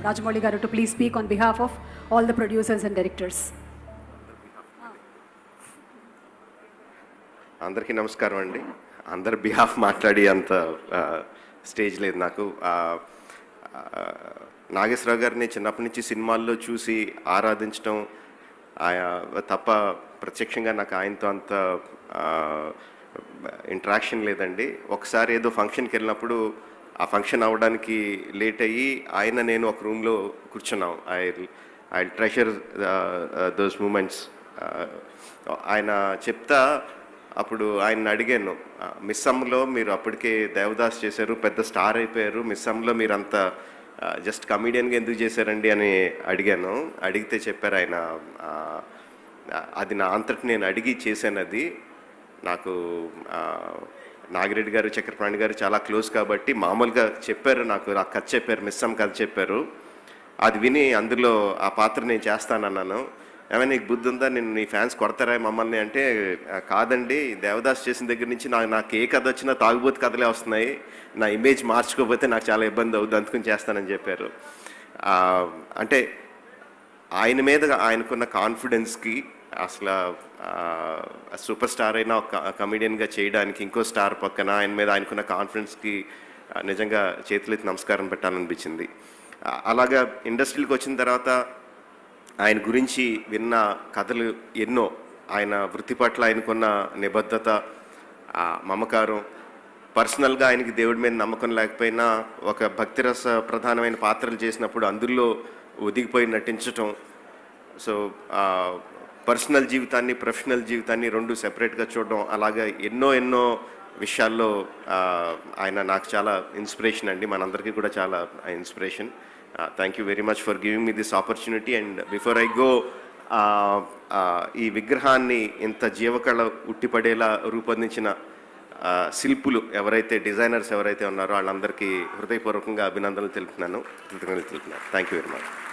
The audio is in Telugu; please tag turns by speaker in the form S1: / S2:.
S1: Rajamouli garu to please speak on behalf of all the producers and directors.
S2: అందరికీ నమస్కారం అండి. అందరి బిహాఫ్ మాట్లాడి అంత స్టేజ్ లేదు నాకు. నాగేశ్వర గారిని చిన్నప్పటి నుంచి సినిమాల్లో చూసి ఆరాధించడం తప్ప ప్రత్యక్షంగా నాకు ఆయనతో అంత ఇంటరాక్షన్ లేదండి. ఒకసారి ఏదో ఫంక్షన్కి వెళ్ళినప్పుడు ఆ ఫంక్షన్ అవ్వడానికి లేట్ అయ్యి నేను ఒక రూమ్లో కూర్చున్నాం. I treasure those moments. ఆయన చెప్తా అప్పుడు ఆయన అడిగాను, మిస్ అమ్మలో మీరు అప్పటికే దేవదాస్ చేశారు, పెద్ద స్టార్ అయిపోయారు, మిస్ అమ్మలో మీరు అంత జస్ట్ కమీడియన్గా ఎందుకు చేశారండి అని అడిగాను. అడిగితే చెప్పారు ఆయన, అది నా అంతటి నేను అడిగి చేశాను. అది నాకు నాగిరెడ్డి గారు, చక్రపాణి గారు చాలా క్లోజ్ కాబట్టి మామూలుగా చెప్పారు, నాకు ఆ కథ చెప్పారు, మిస్ అమ్మ కథ చెప్పారు. అది విని అందులో ఆ పాత్ర నేను చేస్తానన్నాను. ఏమైనా నీకు బుద్ధి ఉందా, నేను నీ ఫ్యాన్స్ కొడతారా మమ్మల్ని అంటే, కాదండి దేవదాస్ చేసిన దగ్గర నుంచి నాకు ఏ కథ వచ్చినా తాగుబోతు కథలే వస్తున్నాయి, నా ఇమేజ్ మార్చుకోకపోతే నాకు చాలా ఇబ్బంది అవుతుంది, అందుకని చేస్తానని చెప్పారు. అంటే ఆయన మీద ఆయనకున్న కాన్ఫిడెన్స్కి అసలు సూపర్ స్టార్ అయినా ఒక కమెడియన్గా చేయడానికి ఇంకో స్టార్ పక్కన ఆయన మీద ఆయనకున్న కాన్ఫిడెన్స్కి నిజంగా చేతులెత్తి నమస్కారం పెట్టాలనిపించింది. అలాగా ఇండస్ట్రీకి వచ్చిన తర్వాత ఆయన గురించి విన్న కథలు ఎన్నో. ఆయన వృత్తి పట్ల ఆయనకున్న నిబద్ధత, మమకారం, పర్సనల్గా ఆయనకి దేవుడి మీద నమ్మకం లేకపోయినా ఒక భక్తిరస ప్రధానమైన పాత్రలు చేసినప్పుడు అందులో ఒదిగిపోయి నటించటం. సో పర్సనల్ జీవితాన్ని, ప్రొఫెషనల్ జీవితాన్ని రెండు సెపరేట్గా చూడడం, అలాగా ఎన్నో విషయాల్లో ఆయన నాకు చాలా ఇన్స్పిరేషన్ అండి, మనందరికీ కూడా చాలా inspiration. Thank you very much for giving me this opportunity. And before I go, ఈ విగ్రహాన్ని ఇంత జీవకళ ఉట్టిపడేలా రూపొందించిన శిల్పులు ఎవరైతే, డిజైనర్స్ ఎవరైతే ఉన్నారో వాళ్ళందరికీ హృదయపూర్వకంగా అభినందనలు తెలుపుతున్నాను, కృతజ్ఞతలు తెలుపుతున్నాను. Thank you very much.